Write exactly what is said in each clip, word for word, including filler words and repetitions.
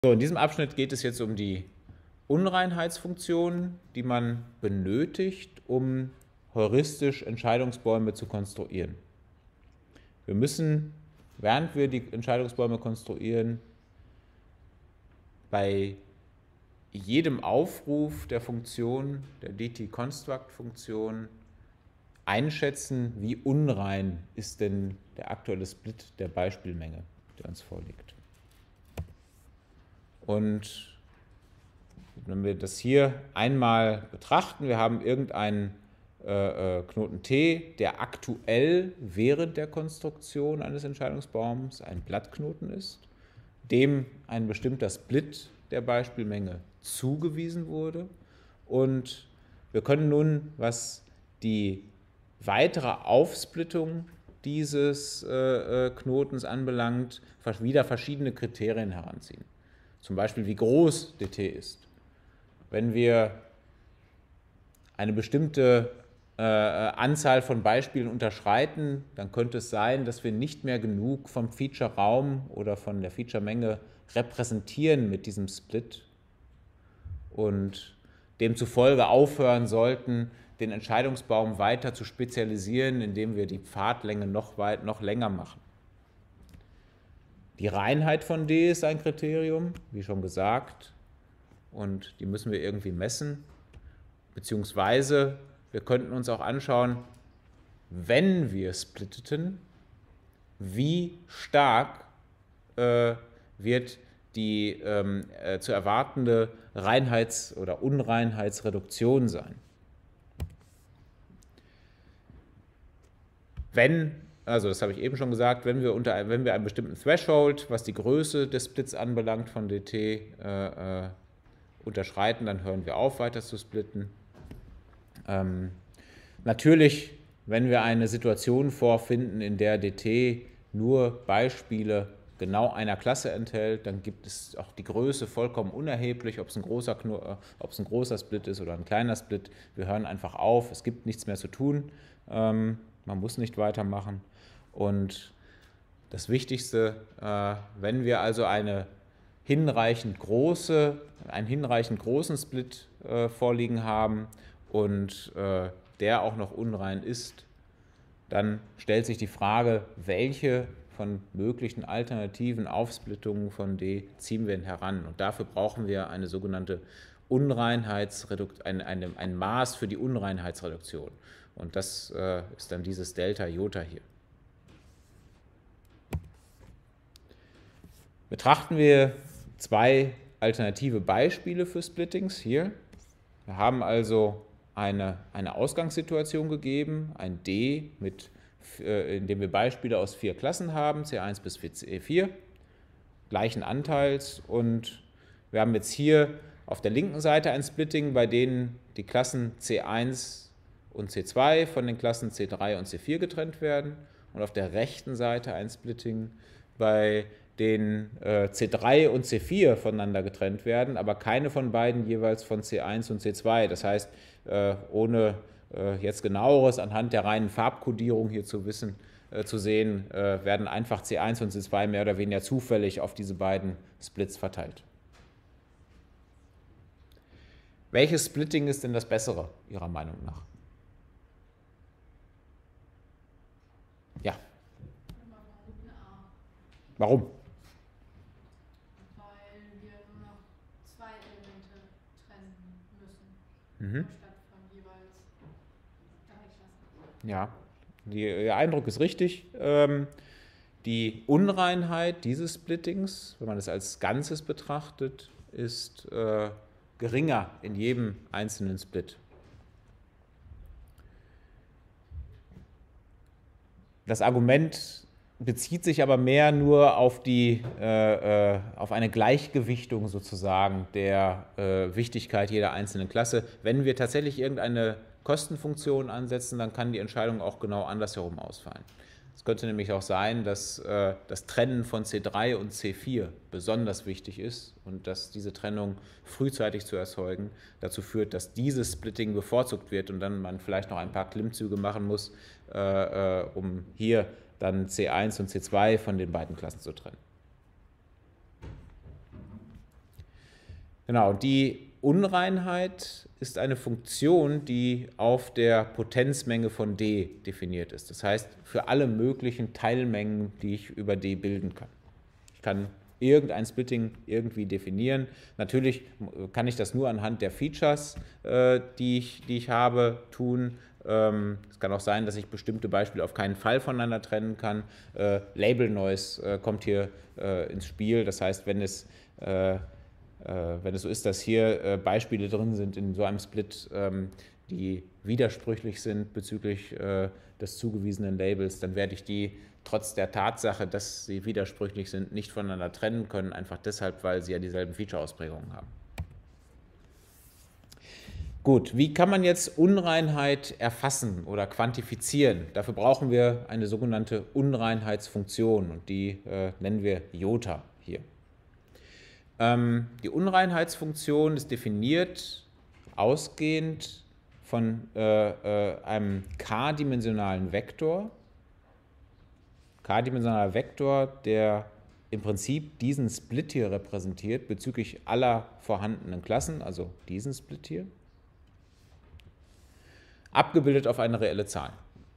So, in diesem Abschnitt geht es jetzt um die Unreinheitsfunktionen, die man benötigt, um heuristisch Entscheidungsbäume zu konstruieren. Wir müssen, während wir die Entscheidungsbäume konstruieren, bei jedem Aufruf der Funktion, der D T-Construct-Funktion, einschätzen, wie unrein ist denn der aktuelle Split der Beispielmenge, der uns vorliegt. Und wenn wir das hier einmal betrachten, wir haben irgendeinen äh, Knoten T, der aktuell während der Konstruktion eines Entscheidungsbaums ein Blattknoten ist, dem ein bestimmter Split der Beispielmenge zugewiesen wurde. Und wir können nun, was die weitere Aufsplittung dieses äh, Knotens anbelangt, wieder verschiedene Kriterien heranziehen. Zum Beispiel, wie groß D T ist. Wenn wir eine bestimmte äh, Anzahl von Beispielen unterschreiten, dann könnte es sein, dass wir nicht mehr genug vom Feature-Raum oder von der Feature-Menge repräsentieren mit diesem Split und demzufolge aufhören sollten, den Entscheidungsbaum weiter zu spezialisieren, indem wir die Pfadlänge noch, weit, noch länger machen. Die Reinheit von D ist ein Kriterium, wie schon gesagt, und die müssen wir irgendwie messen, beziehungsweise wir könnten uns auch anschauen, wenn wir splitteten, wie stark äh, wird die ähm, äh, zu erwartende Reinheits- oder Unreinheitsreduktion sein. Wenn, also das habe ich eben schon gesagt, wenn wir, unter, wenn wir einen bestimmten Threshold, was die Größe des Splits anbelangt von D T, äh, äh, unterschreiten, dann hören wir auf, weiter zu splitten. Ähm, natürlich, wenn wir eine Situation vorfinden, in der D T nur Beispiele genau einer Klasse enthält, dann gibt es auch die Größe vollkommen unerheblich, ob es ein großer, ob es ein großer Split ist oder ein kleiner Split. Wir hören einfach auf, es gibt nichts mehr zu tun, ähm, man muss nicht weitermachen. Und das Wichtigste, äh, wenn wir also eine hinreichend große, einen hinreichend großen Split äh, vorliegen haben und äh, der auch noch unrein ist, dann stellt sich die Frage, welche von möglichen alternativen Aufsplittungen von D ziehen wir denn heran. Und dafür brauchen wir eine sogenannte Unreinheitsreduktion, ein, eine, ein Maß für die Unreinheitsreduktion. Und das äh, ist dann dieses Delta Iota hier. Betrachten wir zwei alternative Beispiele für Splittings hier. Wir haben also eine, eine Ausgangssituation gegeben, ein D, mit, äh, in dem wir Beispiele aus vier Klassen haben, C eins bis C vier, gleichen Anteils. Und wir haben jetzt hier auf der linken Seite ein Splitting, bei denen die Klassen C eins und C zwei von den Klassen C drei und C vier getrennt werden. Und auf der rechten Seite ein Splitting, bei den äh, C drei und C vier voneinander getrennt werden, aber keine von beiden jeweils von C eins und C zwei. Das heißt, äh, ohne äh, jetzt genaueres anhand der reinen Farbkodierung hier zu wissen, äh, zu sehen, äh, werden einfach C eins und C zwei mehr oder weniger zufällig auf diese beiden Splits verteilt. Welches Splitting ist denn das bessere, Ihrer Meinung nach? Ja. Warum? Weil wir nur noch zwei Elemente trennen müssen, Mhm. statt von jeweils drei Klassen. Ja, die, der Eindruck ist richtig. Ähm, die Unreinheit dieses Splittings, wenn man es als Ganzes betrachtet, ist äh, geringer in jedem einzelnen Split. Das Argument bezieht sich aber mehr nur auf, die, äh, auf eine Gleichgewichtung sozusagen der äh, Wichtigkeit jeder einzelnen Klasse. Wenn wir tatsächlich irgendeine Kostenfunktion ansetzen, dann kann die Entscheidung auch genau andersherum ausfallen. Es könnte nämlich auch sein, dass äh, das Trennen von C drei und C vier besonders wichtig ist und dass diese Trennung frühzeitig zu erzeugen dazu führt, dass dieses Splitting bevorzugt wird und dann man vielleicht noch ein paar Klimmzüge machen muss, äh, äh, um hier dann C eins und C zwei von den beiden Klassen zu trennen. Genau, und die Unreinheit ist eine Funktion, die auf der Potenzmenge von D definiert ist. Das heißt, für alle möglichen Teilmengen, die ich über D bilden kann. Ich kann irgendein Splitting irgendwie definieren. Natürlich kann ich das nur anhand der Features, äh, die, ich, die ich habe, tun. Ähm, es kann auch sein, dass ich bestimmte Beispiele auf keinen Fall voneinander trennen kann. Äh, Label Noise äh, kommt hier äh, ins Spiel. Das heißt, wenn es äh, wenn es so ist, dass hier Beispiele drin sind in so einem Split, die widersprüchlich sind bezüglich des zugewiesenen Labels, dann werde ich die trotz der Tatsache, dass sie widersprüchlich sind, nicht voneinander trennen können, einfach deshalb, weil sie ja dieselben Feature-Ausprägungen haben. Gut, wie kann man jetzt Unreinheit erfassen oder quantifizieren? Dafür brauchen wir eine sogenannte Unreinheitsfunktion und die äh, nennen wir Jota hier. Die Unreinheitsfunktion ist definiert ausgehend von äh, äh, einem k-dimensionalen Vektor. K-dimensionaler Vektor, der im Prinzip diesen Split hier repräsentiert bezüglich aller vorhandenen Klassen, also diesen Split hier, abgebildet auf eine reelle Zahl.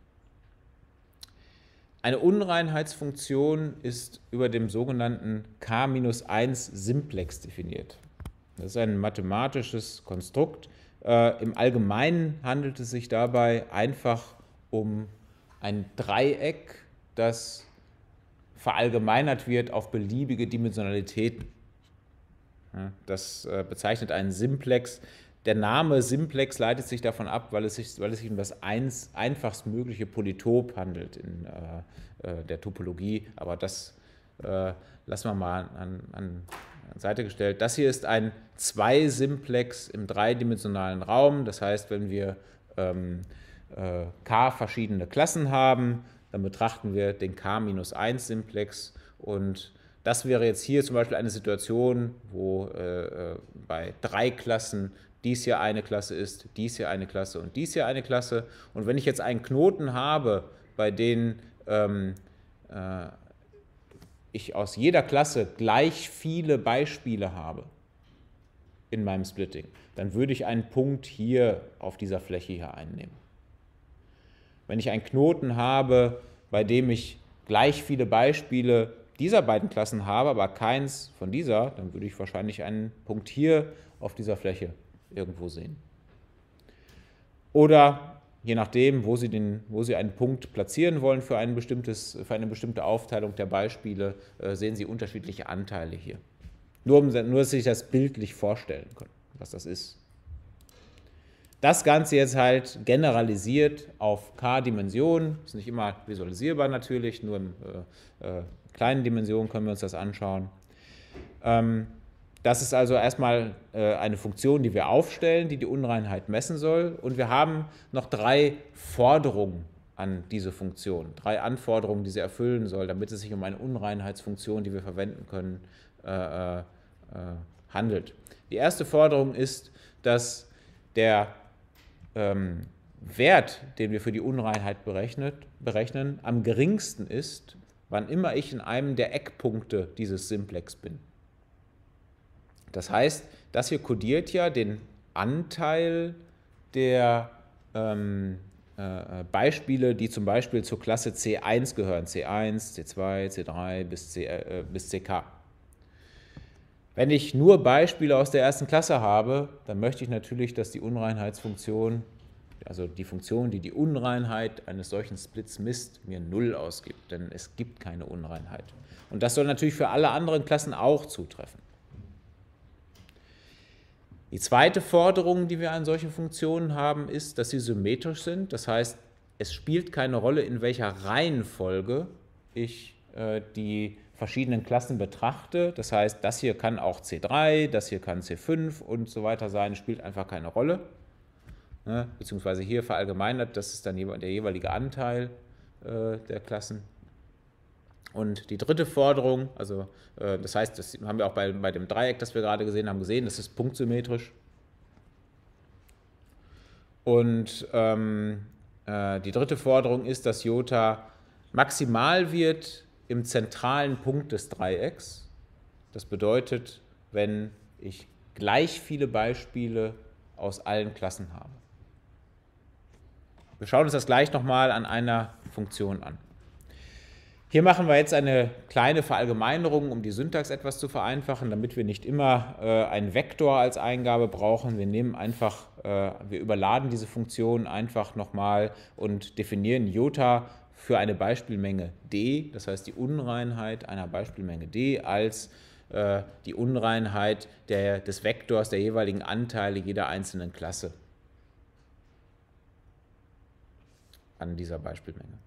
Eine Unreinheitsfunktion ist über dem sogenannten K minus eins Simplex definiert. Das ist ein mathematisches Konstrukt. Äh, Im Allgemeinen handelt es sich dabei einfach um ein Dreieck, das verallgemeinert wird auf beliebige Dimensionalitäten. Ja, das äh, bezeichnet einen Simplex. Der Name Simplex leitet sich davon ab, weil es sich, weil es sich um das eins, einfachst mögliche Polytop handelt in äh, der Topologie, aber das äh, lassen wir mal an, an Seite gestellt. Das hier ist ein zwei Simplex im dreidimensionalen Raum, das heißt, wenn wir ähm, äh, k verschiedene Klassen haben, dann betrachten wir den K minus eins Simplex und das wäre jetzt hier zum Beispiel eine Situation, wo äh, bei drei Klassen dies hier eine Klasse ist, dies hier eine Klasse und dies hier eine Klasse. Und wenn ich jetzt einen Knoten habe, bei dem ähm, äh, ich aus jeder Klasse gleich viele Beispiele habe in meinem Splitting, dann würde ich einen Punkt hier auf dieser Fläche hier einnehmen. Wenn ich einen Knoten habe, bei dem ich gleich viele Beispiele dieser beiden Klassen habe, aber keins von dieser, dann würde ich wahrscheinlich einen Punkt hier auf dieser Fläche irgendwo sehen. Oder je nachdem, wo Sie, den, wo Sie einen Punkt platzieren wollen für, ein bestimmtes, für eine bestimmte Aufteilung der Beispiele, äh, sehen Sie unterschiedliche Anteile hier. Nur, um, nur, dass Sie sich das bildlich vorstellen können, was das ist. Das Ganze jetzt halt generalisiert auf k-Dimensionen, ist nicht immer visualisierbar natürlich, nur in äh, äh, kleinen Dimensionen können wir uns das anschauen. Ähm, Das ist also erstmal äh, eine Funktion, die wir aufstellen, die die Unreinheit messen soll. Und wir haben noch drei Forderungen an diese Funktion, drei Anforderungen, die sie erfüllen soll, damit es sich um eine Unreinheitsfunktion, die wir verwenden können, äh, äh, handelt. Die erste Forderung ist, dass der ähm, Wert, den wir für die Unreinheit berechnet, berechnen, am geringsten ist, wann immer ich in einem der Eckpunkte dieses Simplex bin. Das heißt, das hier kodiert ja den Anteil der ähm, äh, Beispiele, die zum Beispiel zur Klasse C eins gehören, C eins, C zwei, C drei bis, C, äh, bis C K. Wenn ich nur Beispiele aus der ersten Klasse habe, dann möchte ich natürlich, dass die Unreinheitsfunktion, also die Funktion, die die Unreinheit eines solchen Splits misst, mir null ausgibt, denn es gibt keine Unreinheit. Und das soll natürlich für alle anderen Klassen auch zutreffen. Die zweite Forderung, die wir an solche Funktionen haben, ist, dass sie symmetrisch sind. Das heißt, es spielt keine Rolle, in welcher Reihenfolge ich äh, die verschiedenen Klassen betrachte. Das heißt, das hier kann auch C drei, das hier kann C fünf und so weiter sein, spielt einfach keine Rolle. Ne? Beziehungsweise hier verallgemeinert, das ist dann der jeweilige Anteil äh, der Klassen. Und die dritte Forderung, also äh, das heißt, das haben wir auch bei, bei dem Dreieck, das wir gerade gesehen haben, gesehen, das ist punktsymmetrisch. Und ähm, äh, die dritte Forderung ist, dass Jota maximal wird im zentralen Punkt des Dreiecks. Das bedeutet, wenn ich gleich viele Beispiele aus allen Klassen habe. Wir schauen uns das gleich nochmal an einer Funktion an. Hier machen wir jetzt eine kleine Verallgemeinerung, um die Syntax etwas zu vereinfachen, damit wir nicht immer äh, einen Vektor als Eingabe brauchen. Wir nehmen einfach, äh, wir überladen diese Funktion einfach nochmal und definieren Jota für eine Beispielmenge D, das heißt die Unreinheit einer Beispielmenge D, als äh, die Unreinheit der, des Vektors der jeweiligen Anteile jeder einzelnen Klasse an dieser Beispielmenge.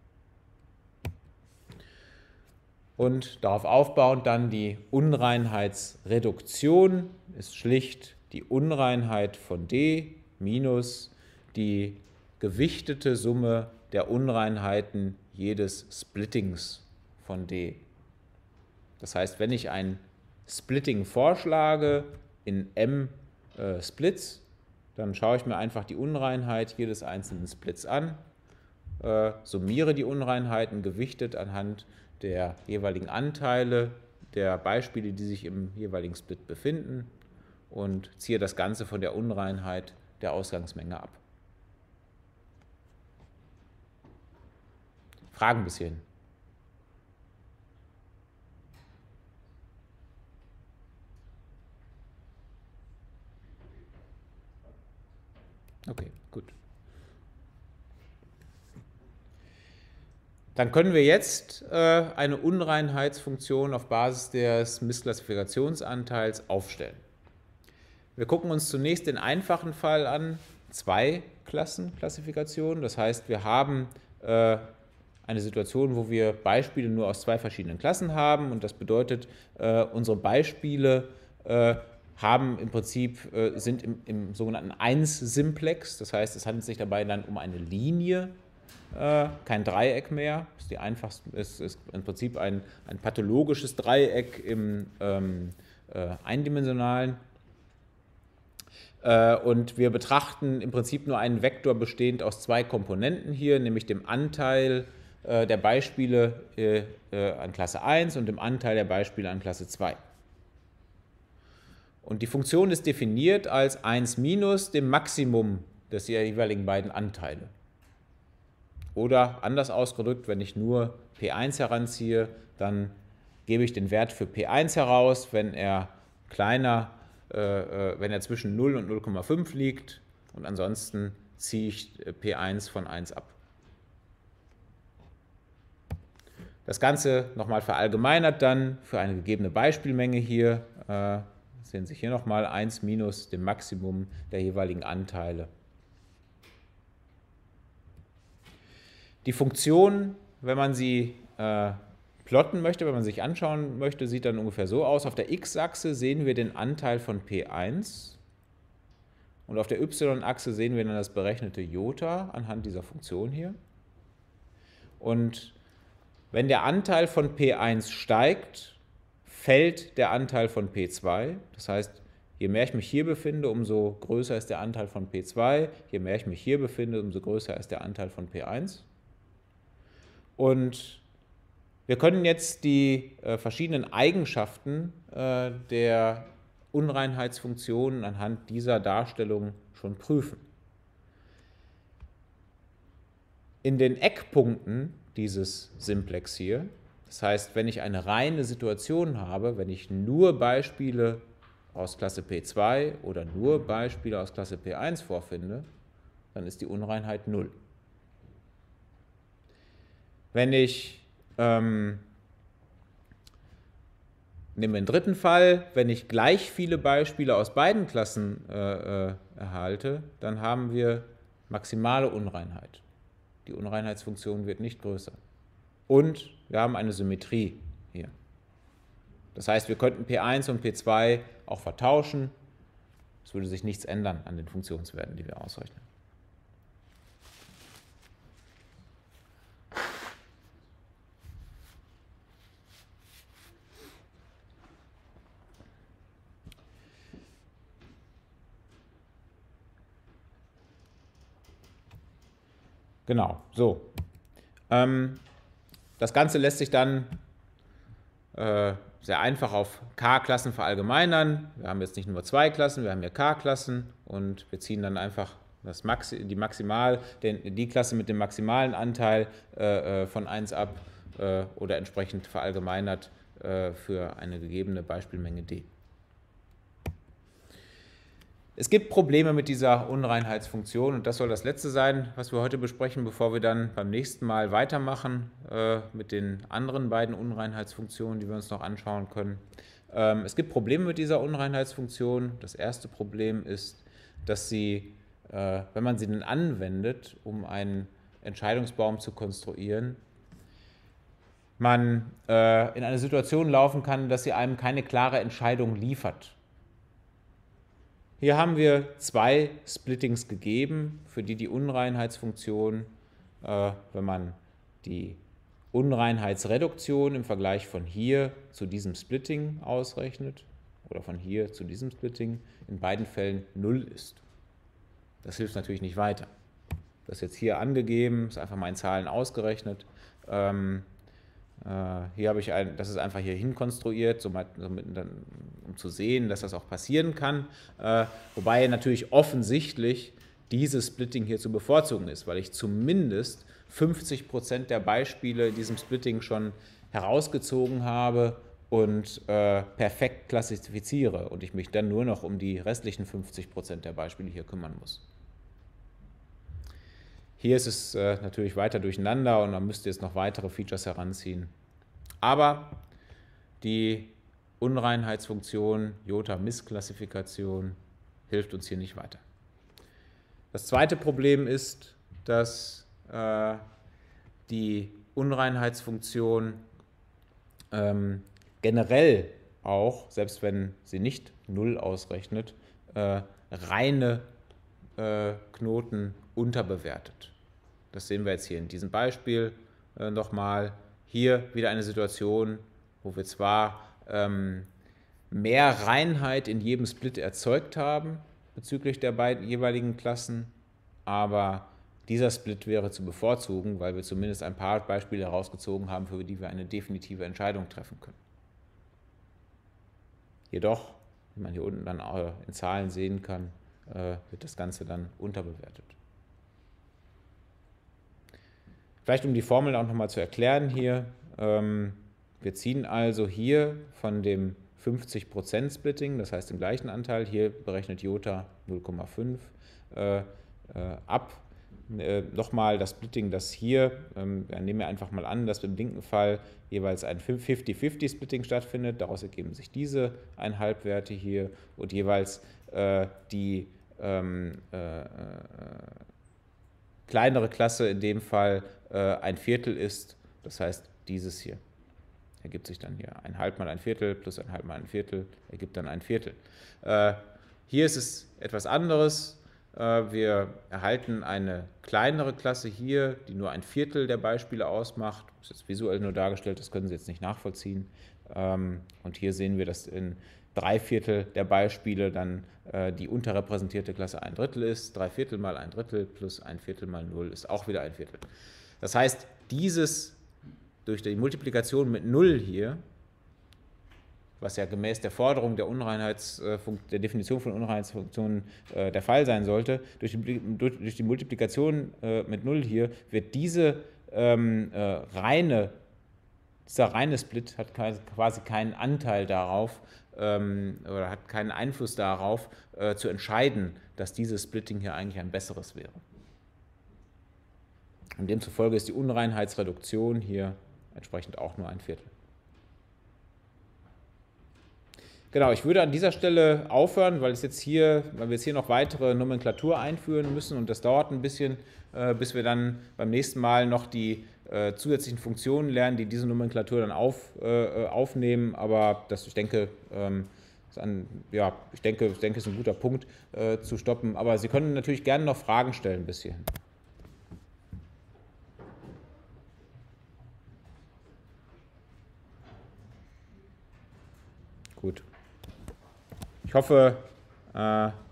Und darauf aufbauend dann die Unreinheitsreduktion ist schlicht die Unreinheit von D minus die gewichtete Summe der Unreinheiten jedes Splittings von D. Das heißt, wenn ich ein Splitting vorschlage in M äh, Splits, dann schaue ich mir einfach die Unreinheit jedes einzelnen Splits an, äh, summiere die Unreinheiten gewichtet anhand der jeweiligen Anteile der Beispiele, die sich im jeweiligen Split befinden, und ziehe das Ganze von der Unreinheit der Ausgangsmenge ab. Fragen bis hierhin? Okay, gut. Dann können wir jetzt äh, eine Unreinheitsfunktion auf Basis des Missklassifikationsanteils aufstellen. Wir gucken uns zunächst den einfachen Fall an, zwei Klassenklassifikation. Das heißt, wir haben äh, eine Situation, wo wir Beispiele nur aus zwei verschiedenen Klassen haben, und das bedeutet, äh, unsere Beispiele äh, haben im Prinzip, äh, sind im, im sogenannten eins-Simplex. Das heißt, es handelt sich dabei dann um eine Linie, kein Dreieck mehr, ist die einfachste, ist, ist im Prinzip ein, ein pathologisches Dreieck im ähm, äh, eindimensionalen. Äh, und wir betrachten im Prinzip nur einen Vektor bestehend aus zwei Komponenten hier, nämlich dem Anteil äh, der Beispiele äh, äh, an Klasse eins und dem Anteil der Beispiele an Klasse zwei. Und die Funktion ist definiert als eins minus dem Maximum des jeweiligen beiden Anteile. Oder anders ausgedrückt, wenn ich nur P eins heranziehe, dann gebe ich den Wert für P eins heraus, wenn er kleiner, äh, wenn er zwischen null und null Komma fünf liegt, und ansonsten ziehe ich P eins von eins ab. Das Ganze nochmal verallgemeinert dann für eine gegebene Beispielmenge hier, äh, sehen Sie hier nochmal eins minus dem Maximum der jeweiligen Anteile. Die Funktion, wenn man sie äh, plotten möchte, wenn man sich anschauen möchte, sieht dann ungefähr so aus. Auf der x-Achse sehen wir den Anteil von P eins und auf der y-Achse sehen wir dann das berechnete Jota anhand dieser Funktion hier. Und wenn der Anteil von P eins steigt, fällt der Anteil von P zwei. Das heißt, je mehr ich mich hier befinde, umso größer ist der Anteil von P zwei. Je mehr ich mich hier befinde, umso größer ist der Anteil von P eins. Und wir können jetzt die äh, verschiedenen Eigenschaften äh, der Unreinheitsfunktionen anhand dieser Darstellung schon prüfen. In den Eckpunkten dieses Simplex hier, das heißt, wenn ich eine reine Situation habe, wenn ich nur Beispiele aus Klasse P zwei oder nur Beispiele aus Klasse P eins vorfinde, dann ist die Unreinheit null. Wenn ich, ähm, nehmen wir den dritten Fall, wenn ich gleich viele Beispiele aus beiden Klassen äh, äh, erhalte, dann haben wir maximale Unreinheit. Die Unreinheitsfunktion wird nicht größer. Und wir haben eine Symmetrie hier. Das heißt, wir könnten P eins und P zwei auch vertauschen. Es würde sich nichts ändern an den Funktionswerten, die wir ausrechnen. Genau, so. Ähm, das Ganze lässt sich dann äh, sehr einfach auf K-Klassen verallgemeinern. Wir haben jetzt nicht nur zwei Klassen, wir haben hier K-Klassen und wir ziehen dann einfach das Maxi, die Maximal, den, die Klasse mit dem maximalen Anteil äh, von eins ab äh, oder entsprechend verallgemeinert äh, für eine gegebene Beispielmenge D. Es gibt Probleme mit dieser Unreinheitsfunktion und das soll das letzte sein, was wir heute besprechen, bevor wir dann beim nächsten Mal weitermachen äh, mit den anderen beiden Unreinheitsfunktionen, die wir uns noch anschauen können. Ähm, es gibt Probleme mit dieser Unreinheitsfunktion. Das erste Problem ist, dass sie, äh, wenn man sie denn anwendet, um einen Entscheidungsbaum zu konstruieren, man äh, in eine Situation laufen kann, dass sie einem keine klare Entscheidung liefert. Hier haben wir zwei Splittings gegeben, für die die Unreinheitsfunktion, äh, wenn man die Unreinheitsreduktion im Vergleich von hier zu diesem Splitting ausrechnet oder von hier zu diesem Splitting, in beiden Fällen null ist. Das hilft natürlich nicht weiter. Das ist jetzt hier angegeben, ist einfach mal in Zahlen ausgerechnet. Ähm, äh, hier habe ich ein, das ist einfach hier hinkonstruiert, somit, somit dann, um zu sehen, dass das auch passieren kann. Äh, wobei natürlich offensichtlich dieses Splitting hier zu bevorzugen ist, weil ich zumindest fünfzig Prozent der Beispiele in diesem Splitting schon herausgezogen habe und äh, perfekt klassifiziere und ich mich dann nur noch um die restlichen fünfzig Prozent der Beispiele hier kümmern muss. Hier ist es äh, natürlich weiter durcheinander und man müsste jetzt noch weitere Features heranziehen. Aber die Unreinheitsfunktion, Jota-Missklassifikation, hilft uns hier nicht weiter. Das zweite Problem ist, dass äh, die Unreinheitsfunktion ähm, generell auch, selbst wenn sie nicht null ausrechnet, äh, reine äh, Knoten unterbewertet. Das sehen wir jetzt hier in diesem Beispiel äh, nochmal. Hier wieder eine Situation, wo wir zwar ähm, mehr Reinheit in jedem Split erzeugt haben bezüglich der beiden jeweiligen Klassen, aber dieser Split wäre zu bevorzugen, weil wir zumindest ein paar Beispiele herausgezogen haben, für die wir eine definitive Entscheidung treffen können. Jedoch, wie man hier unten dann auch in Zahlen sehen kann, äh, wird das Ganze dann unterbewertet. Vielleicht um die Formel auch nochmal zu erklären hier, ähm, wir ziehen also hier von dem fünfzig Prozent Splitting, das heißt den gleichen Anteil, hier berechnet Jota null Komma fünf äh, äh, ab. Äh, nochmal das Splitting, das hier, ähm, nehmen wir einfach mal an, dass im linken Fall jeweils ein fünfzig fünfzig Splitting stattfindet, daraus ergeben sich diese Einhalbwerte hier und jeweils äh, die ähm, äh, äh, kleinere Klasse in dem Fall äh, ein Viertel ist, das heißt dieses hier. Ergibt sich dann hier ein Halb mal ein Viertel plus ein Halb mal ein Viertel, ergibt dann ein Viertel. Äh, hier ist es etwas anderes. Äh, wir erhalten eine kleinere Klasse hier, die nur ein Viertel der Beispiele ausmacht. Das ist jetzt visuell nur dargestellt, das können Sie jetzt nicht nachvollziehen. Ähm, und hier sehen wir, dass in drei Viertel der Beispiele dann äh, die unterrepräsentierte Klasse ein Drittel ist. Drei Viertel mal ein Drittel plus ein Viertel mal null ist auch wieder ein Viertel. Das heißt, dieses durch die Multiplikation mit null hier, was ja gemäß der Forderung der, Unreinheits, der Definition von Unreinheitsfunktionen äh, der Fall sein sollte, durch die, durch, durch die Multiplikation äh, mit null hier wird diese ähm, äh, reine, dieser reine Split hat quasi keinen Anteil darauf ähm, oder hat keinen Einfluss darauf, äh, zu entscheiden, dass dieses Splitting hier eigentlich ein besseres wäre. Und demzufolge ist die Unreinheitsreduktion hier entsprechend auch nur ein Viertel. Genau, ich würde an dieser Stelle aufhören, weil, es jetzt hier, weil wir jetzt hier noch weitere Nomenklatur einführen müssen und das dauert ein bisschen, äh, bis wir dann beim nächsten Mal noch die äh, zusätzlichen Funktionen lernen, die diese Nomenklatur dann auf, äh, aufnehmen. Aber das, ich denke, ähm, ist ein, ja, ich denke, ich denke, ist ein guter Punkt äh, zu stoppen. Aber Sie können natürlich gerne noch Fragen stellen bis hierhin. Gut. Ich hoffe, äh,